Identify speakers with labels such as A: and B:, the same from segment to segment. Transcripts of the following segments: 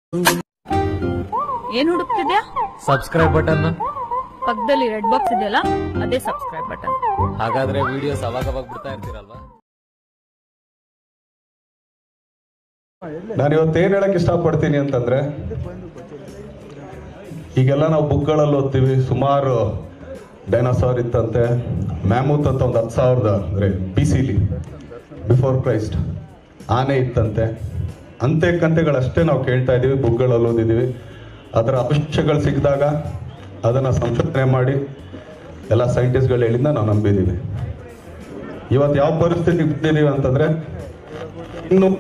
A: ಏನ್ ಹುಡುಕ್ತಿದ್ಯಾ?
B: Subscribe button.
A: ಪಕ್ಕದಲ್ಲಿ ರೆಡ್ ಬಾಕ್ಸ್ ಇದೆಯಲ್ಲ, ಅದೇ ಸಬ್ಸ್ಕ್ರೈಬ್ ಬಟನ್.
B: ಹಾಗಾದ್ರೆ ವಿಡಿಯೋಸ್ ಅವಾಗ ಬಿಡ್ತಾ ಇರ್ತೀರಲ್ವಾ?
C: ನಾನು ಇವತ್ತೇನ್ ಹೇಳಕ್ ಇಷ್ಟಪಡ್ತೀನಿ ಅಂತಂದ್ರೆ, ಈಗೆಲ್ಲ ನಾವು ಬುಕ್ಗಳಲ್ಲಿ ಓದ್ತೀವಿ, ಸುಮಾರು ಡೈನೋಸಾರ್ ಇತ್ತಂತೆ, ಮ್ಯಾಮೂತ್ ಅಂತ ಒಂದು 10,000 ಅಂದ್ರೆ BC ಬಿಫೋರ್ ಕ್ರೈಸ್ಟ್ ಆನೆ ಇತ್ತಂತೆ. ಅಂತೆ ಕಂತೆಗಳಷ್ಟೇ ನಾವು ಕೇಳ್ತಾ ಇದೀವಿ, ಬುಕ್ಗಳಲ್ಲಿ ಓದಿದೀವಿ. ಅದರ ಅವಶ್ಯಕಗಳು ಸಿಕ್ಕಿದಾಗ ಅದನ್ನ ಸಂಶೋಧನೆ ಮಾಡಿ ಎಲ್ಲ ಸೈಂಟಿಸ್ಟ್ಗಳು ಹೇಳಿಂದ ನಾವು ನಂಬಿದೀವಿ. ಇವತ್ತು ಯಾವ ಪರಿಸ್ಥಿತಿ ಬಿಟ್ಟಿದೀವಿ ಅಂತಂದ್ರೆ, ಇನ್ನು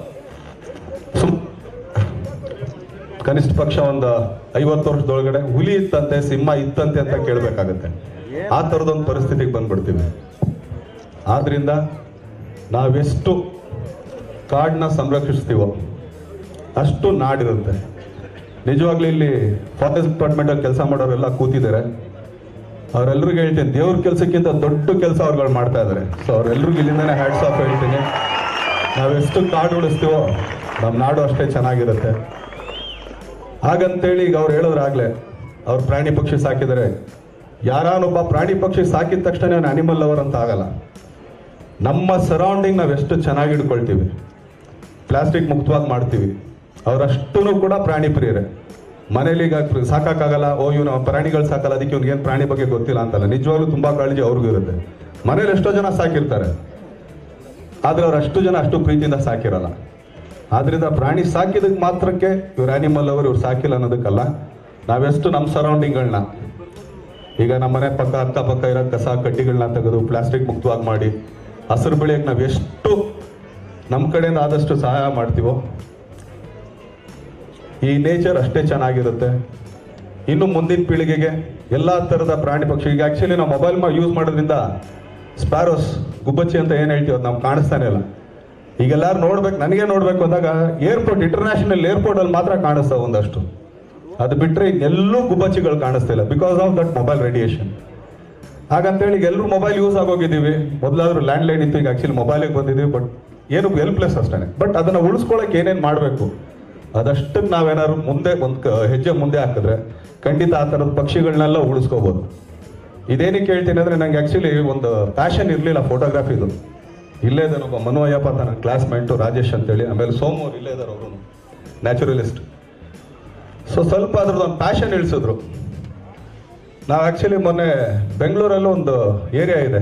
C: ಕನಿಷ್ಠ ಪಕ್ಷ ಒಂದು 50 ವರ್ಷದೊಳಗಡೆ ಹುಲಿ ಇತ್ತಂತೆ, ಸಿಂಹ ಇತ್ತಂತೆ ಅಂತ ಕೇಳಬೇಕಾಗತ್ತೆ. ಆ ಥರದೊಂದು ಪರಿಸ್ಥಿತಿಗೆ ಬಂದ್ಬಿಡ್ತೀವಿ. ಆದ್ರಿಂದ ನಾವೆಷ್ಟು ಕಾಡನ್ನ ಸಂರಕ್ಷಿಸ್ತೀವೋ ಅಷ್ಟು ನಾಡಿರುತ್ತೆ. ನಿಜವಾಗ್ಲೂ ಇಲ್ಲಿ ಫಾರೆಸ್ಟ್ ಡಿಪಾರ್ಟ್ಮೆಂಟ್ ಅಲ್ಲಿ ಕೆಲಸ ಮಾಡೋರೆಲ್ಲ ಕೂತಿದ್ದಾರೆ. ಅವರೆಲ್ಲರಿಗೂ ಹೇಳ್ತೀನಿ, ದೇವ್ರ ಕೆಲಸಕ್ಕಿಂತ ದೊಡ್ಡ ಕೆಲಸ ಅವ್ರುಗಳು ಮಾಡ್ತಾ ಇದ್ದಾರೆ. ಸೊ ಅವರೆಲ್ಲರಿಗೂ ಇಲ್ಲಿಂದಾನೆ ಹ್ಯಾಟ್ಸ್ ಆಫ್ ಹೇಳ್ತೀನಿ. ನಾವೆಷ್ಟು ಕಾಡು ಉಳಿಸ್ತೀವೋ ನಮ್ಮ ನಾಡು ಅಷ್ಟೇ ಚೆನ್ನಾಗಿರುತ್ತೆ. ಹಾಗಂತೇಳಿ ಈಗ ಅವ್ರು ಹೇಳಿದ್ರಾಗ್ಲೇ ಅವ್ರು ಪ್ರಾಣಿ ಪಕ್ಷಿ ಸಾಕಿದರೆ, ಯಾರೊಬ್ಬ ಪ್ರಾಣಿ ಪಕ್ಷಿ ಸಾಕಿದ ತಕ್ಷಣ ಅವನು ಅನಿಮಲ್ ಲವರ್ ಅಂತ ಆಗಲ್ಲ. ನಮ್ಮ ಸರೌಂಡಿಂಗ್ ನಾವೆಷ್ಟು ಚೆನ್ನಾಗಿ ಇಟ್ಕೊಳ್ತೀವಿ, ಪ್ಲಾಸ್ಟಿಕ್ ಮುಕ್ತವಾಗಿ ಮಾಡ್ತೀವಿ, ಅವರಷ್ಟೂ ಕೂಡ ಪ್ರಾಣಿ ಪ್ರಿಯರೇ. ಮನೇಲಿ ಈಗ ಸಾಕಾಗಲ್ಲ, ಇವನು ಪ್ರಾಣಿಗಳು ಸಾಕಲ್ಲ, ಅದಕ್ಕೆ ಇವ್ನಿಗೇನು ಪ್ರಾಣಿ ಬಗ್ಗೆ ಗೊತ್ತಿಲ್ಲ ಅಂತಲ್ಲ. ನಿಜವಾಗ್ಲೂ ತುಂಬಾ ಕಾಳಜಿ ಅವ್ರಿಗೂ ಇರುತ್ತೆ. ಮನೇಲಿ ಎಷ್ಟೋ ಜನ ಸಾಕಿರ್ತಾರೆ, ಆದ್ರೆ ಅವ್ರು ಅಷ್ಟು ಜನ ಅಷ್ಟು ಪ್ರೀತಿಯಿಂದ ಸಾಕಿರಲ್ಲ. ಆದ್ರಿಂದ ಪ್ರಾಣಿ ಸಾಕಿದಕ್ಕೆ ಮಾತ್ರಕ್ಕೆ ಇವ್ರು ಆನಿಮಲ್ ಅವರು, ಇವ್ರು ಸಾಕಿಲ್ಲ ಅನ್ನೋದಕ್ಕಲ್ಲ. ನಾವೆಷ್ಟು ನಮ್ಮ ಸರೌಂಡಿಂಗ್ಗಳನ್ನ, ಈಗ ನಮ್ಮ ಮನೆ ಪಕ್ಕ ಅಕ್ಕಪಕ್ಕ ಇರೋ ಕಸ ಕಡ್ಡಿಗಳನ್ನ ತೆಗೆದು ಪ್ಲಾಸ್ಟಿಕ್ ಮುಕ್ತವಾಗಿ ಮಾಡಿ ಹಸಿರು ಬೆಳೆಯಕ್ಕೆ ನಾವು ಎಷ್ಟು ನಮ್ಮ ಕಡೆಯಿಂದ ಆದಷ್ಟು ಸಹಾಯ ಮಾಡ್ತೀವೋ, ಈ ನೇಚರ್ ಅಷ್ಟೇ ಚೆನ್ನಾಗಿರುತ್ತೆ. ಇನ್ನು ಮುಂದಿನ ಪೀಳಿಗೆಗೆ ಎಲ್ಲ ಥರದ ಪ್ರಾಣಿ ಪಕ್ಷಿ, ಈಗ ಆ್ಯಕ್ಚುಲಿ ನಾವು ಮೊಬೈಲ್ ಯೂಸ್ ಮಾಡೋದ್ರಿಂದ ಸ್ಪ್ಯಾರೋಸ್, ಗುಬ್ಬಚ್ಚಿ ಅಂತ ಏನು ಹೇಳ್ತೀವಿ, ಅದು ನಮ್ಗೆ ಕಾಣಿಸ್ತಾನೆ ಇಲ್ಲ. ಈಗೆಲ್ಲರೂ ನೋಡ್ಬೇಕು, ನನಗೆ ನೋಡ್ಬೇಕು ಅಂದಾಗ ಏರ್ಪೋರ್ಟ್, ಇಂಟರ್ನ್ಯಾಷನಲ್ ಏರ್ಪೋರ್ಟ್ ಅಲ್ಲಿ ಮಾತ್ರ ಕಾಣಿಸ್ತಾವೆ ಒಂದಷ್ಟು. ಅದು ಬಿಟ್ಟರೆ ಎಲ್ಲೂ ಗುಬ್ಬಚ್ಚಿಗಳು ಕಾಣಿಸ್ತಿಲ್ಲ, because of that mobile radiation. ಹಾಗಂತೇಳಿ ಈಗ ಎಲ್ಲರೂ ಮೊಬೈಲ್ ಯೂಸ್ ಆಗೋಗಿದ್ದೀವಿ. ಮೊದಲಾದ್ರೂ ಲ್ಯಾಂಡ್ಲೈನ್ ಇತ್ತು, ಈಗ ಆಕ್ಚುಲಿ ಮೊಬೈಲಿಗೆ ಬಂದಿದ್ದೀವಿ. ಬಟ್ ಏನು ಹೆಲ್ಪ್ಲೆಸ್ ಅಷ್ಟೇ. ಬಟ್ ಅದನ್ನ ಉಳಿಸ್ಕೊಳ್ಳೋಕೆ ಏನೇನು ಮಾಡಬೇಕು, ಅದಷ್ಟಕ್ಕೆ ನಾವೇನಾದ್ರು ಮುಂದೆ ಒಂದು ಹೆಜ್ಜೆ ಮುಂದೆ ಹಾಕಿದ್ರೆ ಖಂಡಿತ ಆ ಥರದ ಪಕ್ಷಿಗಳನ್ನೆಲ್ಲ ಉಳಿಸ್ಕೋಬೋದು. ಇದೇನಕ್ಕೆ ಹೇಳ್ತೀನಿ ಅಂದರೆ, ನಂಗೆ ಆ್ಯಕ್ಚುಲಿ ಒಂದು ಪ್ಯಾಷನ್ ಇರಲಿಲ್ಲ ಫೋಟೋಗ್ರಾಫಿದು. ಇಲ್ಲೇ ಇದ್ದಾನೆ ಒಬ್ಬ ಮನು ಅಯ್ಯಪ್ಪ ಅಂತ, ನನ್ನ ಕ್ಲಾಸ್ಮೇಟು ರಾಜೇಶ್ ಅಂತೇಳಿ, ಆಮೇಲೆ ಸೋಮು ಅವ್ರು ಇಲ್ಲೇ ಇದ್ದಾರೆ, ಅವರು ನ್ಯಾಚುರಲಿಸ್ಟ್. ಸೊ ಸ್ವಲ್ಪ ಅದ್ರದ್ದು ಒಂದು ಪ್ಯಾಷನ್ ಇಳಿಸಿದ್ರು. ನಾವು ಆ್ಯಕ್ಚುಲಿ ಮೊನ್ನೆ ಬೆಂಗಳೂರಲ್ಲೂ ಒಂದು ಏರಿಯಾ ಇದೆ,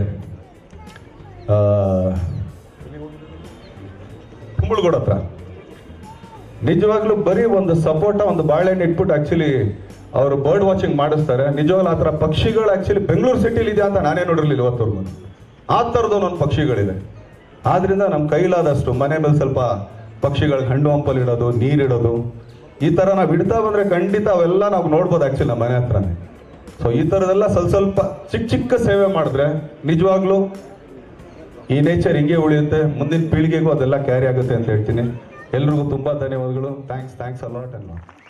C: ಕುಂಬಳಗೂಡು ಹತ್ರ. ನಿಜವಾಗ್ಲೂ ಬರೀ ಒಂದು ಸಪೋಟ, ಒಂದು ಬಾಳೆಹಣ್ಣು ಇಟ್ಬಿಟ್ಟು ಆ್ಯಕ್ಚುಲಿ ಅವರು ಬರ್ಡ್ ವಾಚಿಂಗ್ ಮಾಡಿಸ್ತಾರೆ. ನಿಜವಾಗ್ಲೂ ಆ ಥರ ಪಕ್ಷಿಗಳು ಆ್ಯಕ್ಚುಲಿ ಬೆಂಗಳೂರು ಸಿಟಿಲಿ ಇದೆ ಅಂತ ನಾನೇ ನೋಡಿರಲಿಲ್ಲ ಇವತ್ತವರೆಗೂ. ಆ ಥರದೊಂದೊಂದು ಪಕ್ಷಿಗಳಿದೆ. ಆದ್ರಿಂದ ನಮ್ಮ ಕೈಲಾದಷ್ಟು ಮನೆ ಮೇಲೆ ಸ್ವಲ್ಪ ಪಕ್ಷಿಗಳಿಗೆ ಹಣ್ಣು ಹಂಪಲ್ ಇಡೋದು, ನೀರಿಡೋದು, ಈ ಥರ ನಾವು ಇಡ್ತಾ ಬಂದರೆ ಖಂಡಿತ ಅವೆಲ್ಲ ನಾವು ನೋಡ್ಬೋದು ಆ್ಯಕ್ಚುಲಿ ನಮ್ಮ ಮನೆ ಹತ್ರನೇ. ಸೊ ಈ ಥರದೆಲ್ಲ ಸ್ವಲ್ಪ ಚಿಕ್ಕ ಚಿಕ್ಕ ಸೇವೆ ಮಾಡಿದ್ರೆ ನಿಜವಾಗ್ಲೂ ಈ ನೇಚರ್ ಹಿಂಗೆ ಉಳಿಯುತ್ತೆ. ಮುಂದಿನ ಪೀಳಿಗೆಗೂ ಅದೆಲ್ಲ ಕ್ಯಾರಿ ಆಗುತ್ತೆ ಅಂತ ಹೇಳ್ತೀನಿ. ಎಲ್ರಿಗೂ ತುಂಬ ಧನ್ಯವಾದಗಳು. Thanks a lot.